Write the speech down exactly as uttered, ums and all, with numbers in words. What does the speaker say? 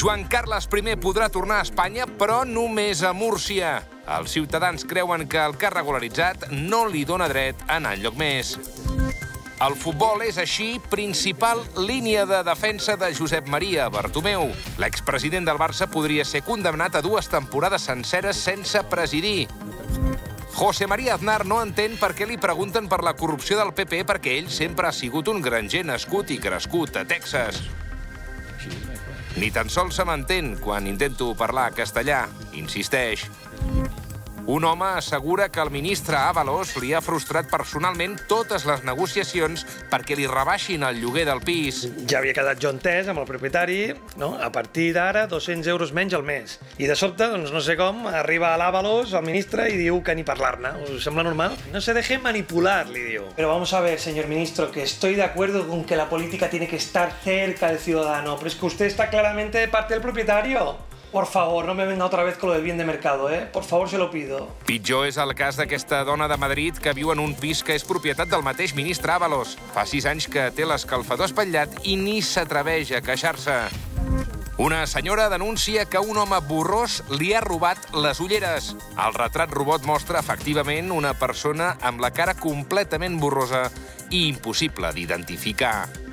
Joan Carles primer podrà tornar a Espanya, però només a Múrcia. Els ciutadans creuen que el que ha regularitzat no li dona dret a anar enlloc més. El futbol és, així, principal línia de defensa de Josep Maria Bartomeu. L'expresident del Barça podria ser condemnat a dues temporades senceres sense presidir. José María Aznar no entén per què li pregunten per la corrupció del P P, perquè ell sempre ha sigut un granger nascut i crescut a Texas. Ni tan sols se m'entén quan intento parlar castellà, insisteix. Un home assegura que el ministre Ábalos li ha frustrat personalment totes les negociacions perquè li rebaixin el lloguer del pis. Ja havia quedat jo entès amb el propietari, no? A partir d'ara, dos-cents euros menys al mes. I de sobte, doncs no sé com, arriba a l'Ábalos, el ministre, i diu que ni parlar-ne. Us sembla normal? No se deje manipular, li diu. Pero vamos a ver, señor ministro, que estoy de acuerdo con que la política tiene que estar cerca del ciudadano, pero es que usted está claramente de parte del propietario. Por favor, no me venga otra vez con lo del bien de mercado, eh? Por favor, se lo pido. Pitjor és el cas d'aquesta dona de Madrid que viu en un pis que és propietat del mateix ministre Ábalos. Fa sis anys que té l'escalfador espatllat i ni s'atreveix a queixar-se. Una senyora denuncia que un home borrós li ha robat les ulleres. El retrat robot mostra, efectivament, una persona amb la cara completament borrosa i impossible d'identificar.